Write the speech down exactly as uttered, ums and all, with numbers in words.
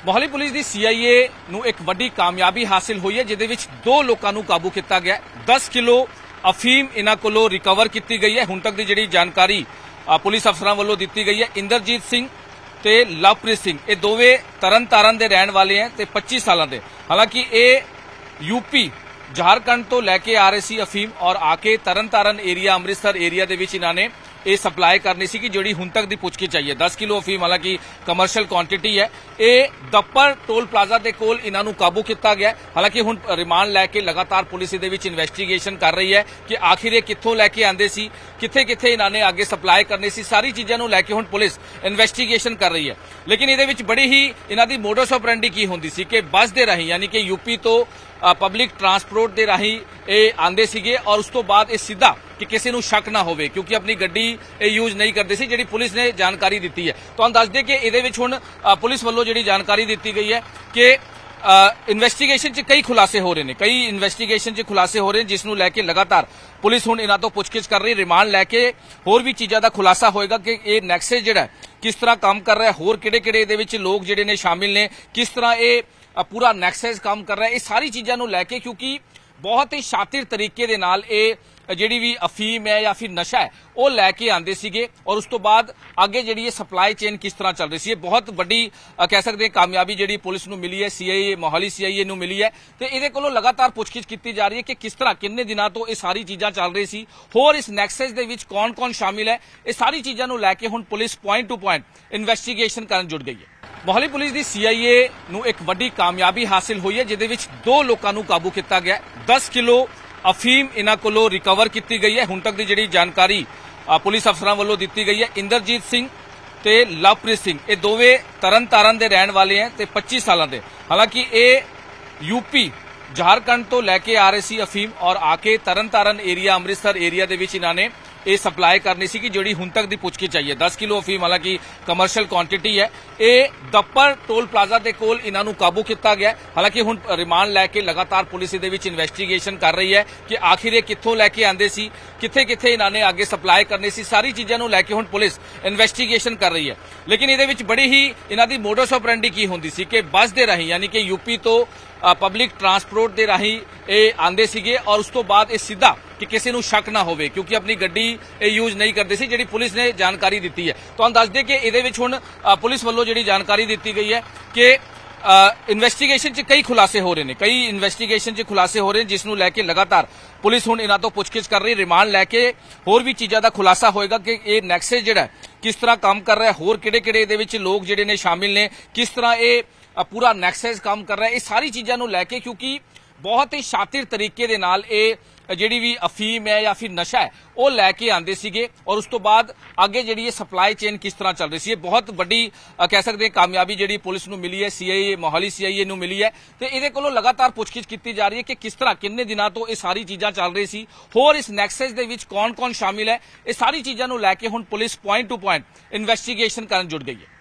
Mohali police ਦੀ CIA ਨੂੰ ਇੱਕ ਵੱਡੀ ਕਾਮਯਾਬੀ ਹਾਸਿਲ ਹੋਈ ਹੈ ਜਿਹਦੇ ਵਿੱਚ ਦੋ ਲੋਕਾਂ ਨੂੰ ਕਾਬੂ ਕੀਤਾ ਗਿਆ। ਦਸ ਕਿਲੋ ਅਫੀਮ ਇਹਨਾਂ ਕੋਲੋਂ ਰਿਕਵਰ ਕੀਤੀ ਗਈ ਹੈ। ਹੁਣ ਤੱਕ ਦੀ ਜਿਹੜੀ ਜਾਣਕਾਰੀ ਪੁਲਿਸ ਅਫਸਰਾਂ ਵੱਲੋਂ ਦਿੱਤੀ ਗਈ ਹੈ, ਇੰਦਰਜੀਤ ਸਿੰਘ ਤੇ ਲਵਪ੍ਰੀਤ ਸਿੰਘ ਇਹ ਦੋਵੇਂ ਤਰਨਤਾਰਨ ਦੇ ਰਹਿਣ ਵਾਲੇ ਹੈ ਤੇ ਪੱਚੀ ਸਾਲਾਂ ਦੇ। ਹਾਲਾਂਕਿ ਇਹ ਯੂਪੀ झारखंड तो लैके आ रहे सी अफीम और आके तरनतारन एरिया अमृतसर एरिया दे विच इन्हां ने ये सप्लाई करनी सी कि जिहड़ी हुण तक दी पुछगिछ चाहिए। दस किलो अफीम हालांकि कमर्शियल क्वांटिटी है। ये दप्पर टोल प्लाजा दे कोल इन्हां नूं काबू किया गया। हालांकि हुण रिमांड लैके लगातार पुलिस इहदे विच इन्वेस्टिगेशन कर रही है कि आखिर ये कित्थों लैके आंदे सी, कित्थे कित्थे इन्हां ने आगे सप्लाई करनी सी, सारी चीज़ां नूं लैके हुण पुलिस इन्वेस्टिगेशन कर रही है। लेकिन इहदे विच बड़ी ही इन्हां दी मोडस ऑपरेंडी की हुंदी सी कि बस दे राहीं यानी कि यूपी तो पब्लिक ट्रांसपोर्ट के राही आंदे सीगे और उस तो बाद ये सीधा कि किसी नूं शक ना होवे क्योंकि अपनी गड्डी यूज नहीं करते सी। जिहड़ी पुलिस ने जानकारी दी है तो दस दे कि इहदे विच हुण पुलिस वल्लों जिहड़ी जानकारी दी गई है कि इन्वेस्टिगेशन च कई खुलासे हो रहे हैं, कई इन्वेस्टिगेशन च खुलासे हो रहे हैं जिसनूं लैके लगातार पुलिस हुण इन्हां तों पुछगिछ कर रही। रिमांड लैके होर भी चीज़ां दा खुलासा होएगा कि ये नैक्सस जिहड़ा किस तरह काम कर रहा है, होर किहड़े किहड़े इहदे विच लोग जिहड़े ने शामिल ने, किस तरह ये पूरा नैक्सस काम कर रहा है, ये सारी चीज़ों को लैके क्योंकि बहुत ही शातिर तरीके दे नाल ये जिहड़ी भी अफीम है या फिर नशा है वो लैके आंदे सीगे और उस तो बाद आगे जिहड़ी ये सप्लाई चेन किस तरह चल रही सी। बहुत बड़ी कह सकते हैं कामयाबी जिहड़ी पुलिस नूं मिली है, सीआईए मोहाली सीआईए नूं मिली है तो इहदे कोलों लगातार पुछगिछ की जा रही है कि किस तरह किन्ने दिनों तो ये सारी चीज़ां चल रही सी, होर इस नैक्सस दे विच कौन कौन शामिल है, ये सारी चीज़ों को लैके हुण police point to point investigation करन जुट गई है। मोहाली पुलिस की सीआईए नूं एक वड्डी कामयाबी हासिल हुई है जिहदे विच दो लोकां नूं काबू किया गया। दस किलो अफीम इन्हां कोलों रिकवर की गई है। हुण तक की जिहड़ी जानकारी पुलिस अफसरां वल्लों दित्ती गई है, इंदरजीत सिंह ते लवप्रीत सिंह ये दोवें तरनतारन दे रहण वाले हैं ते पच्ची सालां दे। हालांकि ये यूपी झारखंड तो लैके आ रहे सी अफीम और आके तरनतारन एरिया अमृतसर एरिया दे विच इन्हां ने ये सप्लाई करनी सी कि जिहड़ी हुण तक दी पुछगिछ चाहिए। दस किलो अफीम हालांकि कमर्शियल क्वांटिटी है। ये दप्पर टोल प्लाजा दे कोल इन्हां नूं काबू किया गया। हालांकि हुण रिमांड लैके लगातार पुलिस इहदे विच इन्वेस्टिगेशन कर रही है कि आखिर ये कित्थों लैके आंदे सी, कित्थे कित्थे इन्हां ने आगे सप्लाई करनी सी, सारी चीज़ां नूं लैके हुण पुलिस इन्वेस्टिगेशन कर रही है। लेकिन इहदे विच बड़ी ही इन्हां दी मोडस ऑपरेंडी की हुंदी सी कि बस दे राहीं यानी कि यूपी तो पब्लिक ट्रांसपोर्ट के राही ये आंदे सीगे और उस तो बाद ये सीधा कि किसी नूं शक ना होवे क्योंकि अपनी गड्डी यूज नहीं करते सी। जिहड़ी पुलिस ने जानकारी दी है तो दस दे कि इहदे विच हुण पुलिस वल्लों जिहड़ी जानकारी दी गई है कि इन्वेस्टिगेशन च कई खुलासे हो रहे हैं, कई इन्वेस्टिगेशन च खुलासे हो रहे हैं जिसनूं लैके लगातार पुलिस हुण इन्हां तों पुछगिछ कर रही। रिमांड लैके होर भी चीज़ां दा खुलासा होएगा कि ये नैक्सस जिहड़ा किस तरह काम कर रहा है, होर किहड़े किहड़े इहदे विच लोग जिहड़े ने शामिल ने, किस तरह ये पूरा नैक्सस काम कर रहा है, ये सारी चीज़ों को लैके क्योंकि बहुत ही शातिर तरीके दे नाल ये जिहड़ी भी अफीम है या फिर नशा है वो लैके आंदे सीगे और उस तो बाद आगे जिहड़ी ये सप्लाई चेन किस तरह चल रही सी। बहुत बड़ी कह सकते हैं कामयाबी जिहड़ी पुलिस नूं मिली है, सीआईए मोहाली सीआईए नूं मिली है तो इहदे कोलों लगातार पुछगिछ की जा रही है कि किस तरह किन्ने दिनों तो ये सारी चीज़ां चल रही सी, होर इस नैक्सस दे विच कौन कौन शामिल है, ये सारी चीज़ां नूं लैके हुण police point to point investigation करन जुट गई है।